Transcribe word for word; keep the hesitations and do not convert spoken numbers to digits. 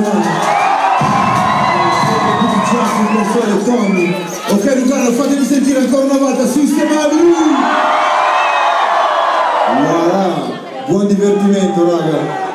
mano. Tommy. Ok Luciano, fatemi sentire ancora una volta, sistemavi! Voilà. Buon divertimento raga.